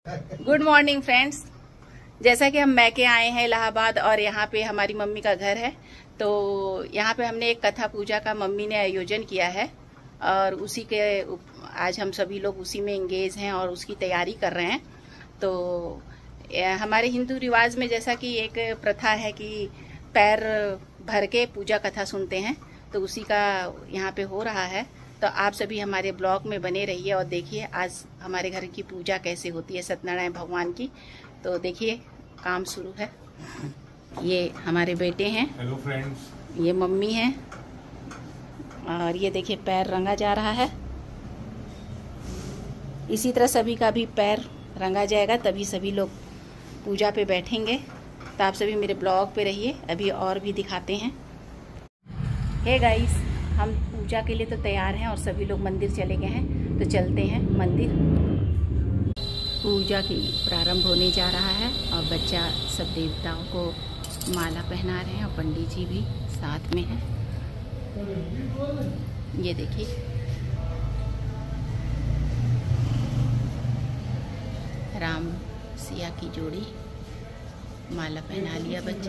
Good morning friends. जैसा कि हम मैके आए हैं इलाहाबाद और यहाँ पे हमारी मम्मी का घर है, तो यहाँ पे हमने एक कथा पूजा का मम्मी ने आयोजन किया है और उसी के आज हम सभी लोग उसी में एंगेज हैं और उसकी तैयारी कर रहे हैं। तो हमारे हिंदू रिवाज में जैसा कि एक प्रथा है कि पैर भर के पूजा कथा सुनते हैं, तो उसी का यहाँ पे हो रहा है। तो आप सभी हमारे ब्लॉग में बने रहिए और देखिए आज हमारे घर की पूजा कैसे होती है सत्यनारायण भगवान की। तो देखिए काम शुरू है। ये हमारे बेटे हैं, हेलो फ्रेंड्स, ये मम्मी हैं और ये देखिए पैर रंगा जा रहा है। इसी तरह सभी का भी पैर रंगा जाएगा, तभी सभी लोग पूजा पे बैठेंगे। तो आप सभी मेरे ब्लॉग पे रहिए, अभी और भी दिखाते हैं। हे गाइस, हम पूजा के लिए तो तैयार हैं और सभी लोग मंदिर चले गए हैं, तो चलते हैं मंदिर। पूजा की प्रारंभ होने जा रहा है और बच्चा सब देवताओं को माला पहना रहे हैं और पंडित जी भी साथ में हैं। ये देखिए राम सिया की जोड़ी, माला पहना लिया बच्चा।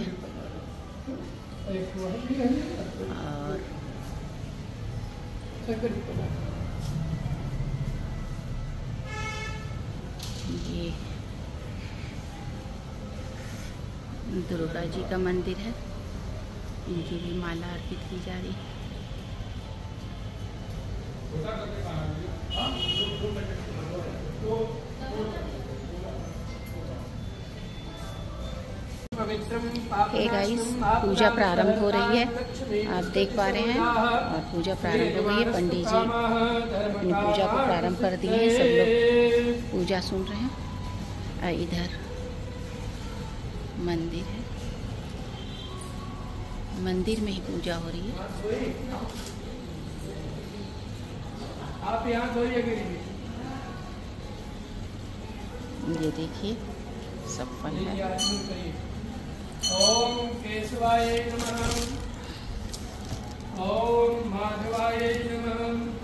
और ये दुर्गा जी का मंदिर है, इनकी भी माला अर्पित की जा रही है। हे गाइस, पूजा प्रारंभ हो रही है, आप देख पा रहे हैं। और पूजा प्रारंभ हो गई है, पंडित जी अपनी पूजा को प्रारंभ कर दिए हैं। सब लोग पूजा सुन रहे हैं। और इधर मंदिर है, मंदिर में ही पूजा हो रही है। आप यहाँ ये देखिए सब फल है। ओम केशवाय नमः, ओम माधवाय नमः,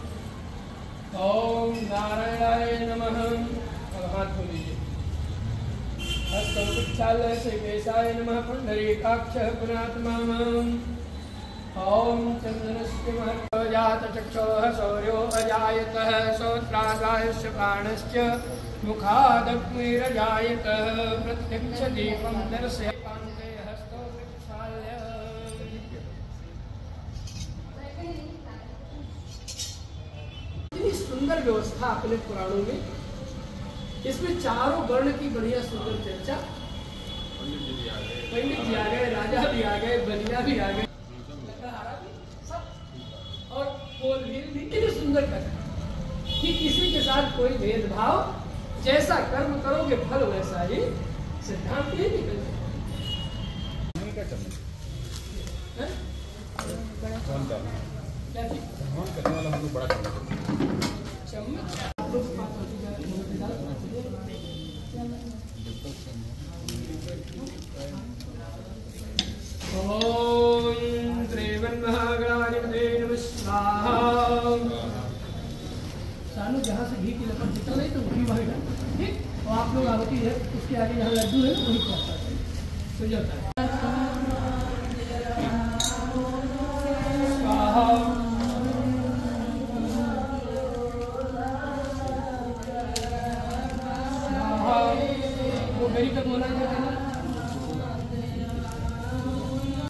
ओम नारायणाय नमः। हाथ खोलिए। हस्तोपचालय से केशाय नमः, पुंडरीकाक्ष पुनात्मा। ओम चंदनस्य महत्वजात चक्षुः शौर्यो अजायतः, श्रोत्रागायस्य प्राणश्च मुखादग्निरजायत, प्रत्यक्ष दीपं दर्शयान्ते हस्तो प्रक्षाल्य। इतनी सुंदर व्यवस्था अपने पुराणों में, इसमें चारों वर्ण की बढ़िया सुंदर चर्चा। पंडित जी आ गए, राजा भी आ गए, बलिया भी आ गए, सब, और कोलभील भी। कितनी सुंदर कथा कि किसी के साथ कोई भेदभाव, जैसा कर्म करोगे फल वैसा ही, सिद्धांत नहीं निकल ओम त्रिवन्महागणाधिपते नमः स्वाहा। सानू जहाँ से घी की लपट निकल रही तो घी बहेगा, ठीक। और आप लोग आवती है उसके आगे जहाँ लड्डू है वही पड़ता है, तो जाता है। वो मेरी कब होना है